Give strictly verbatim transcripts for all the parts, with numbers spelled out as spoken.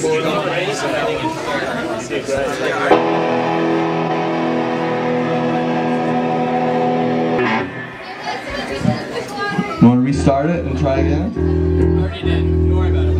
You want to restart it and try again? Already did. Don't worry about it.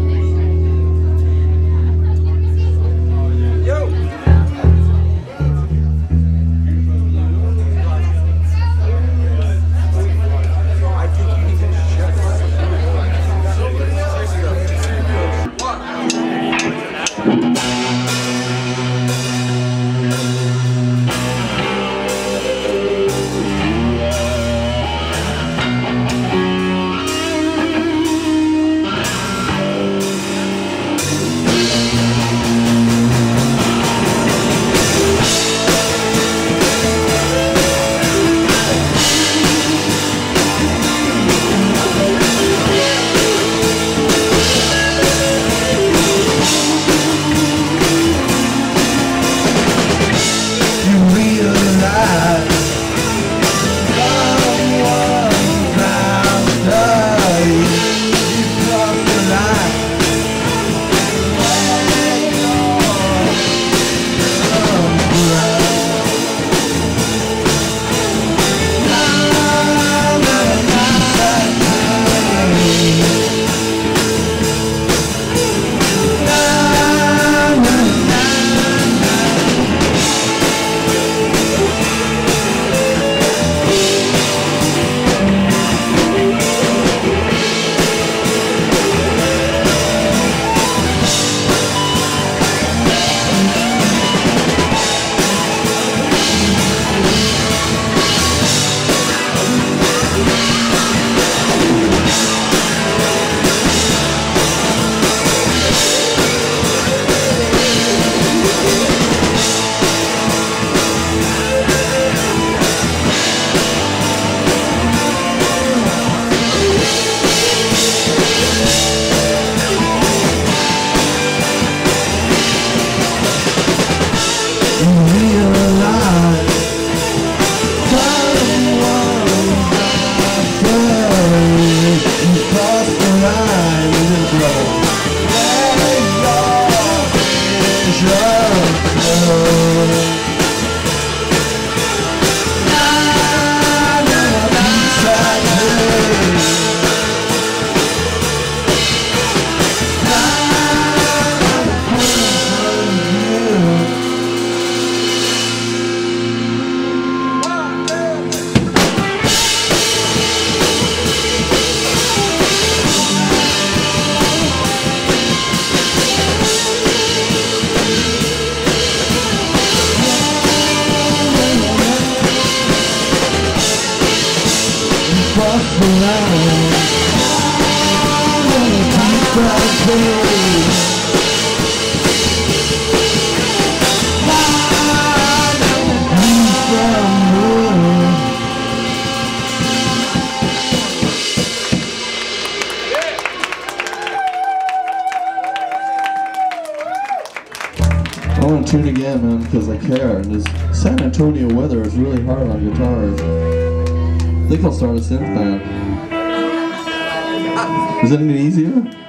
I want to tune again, man, because I care. And this San Antonio weather is really hard on guitars. I think I'll start a synth band. Is it any easier?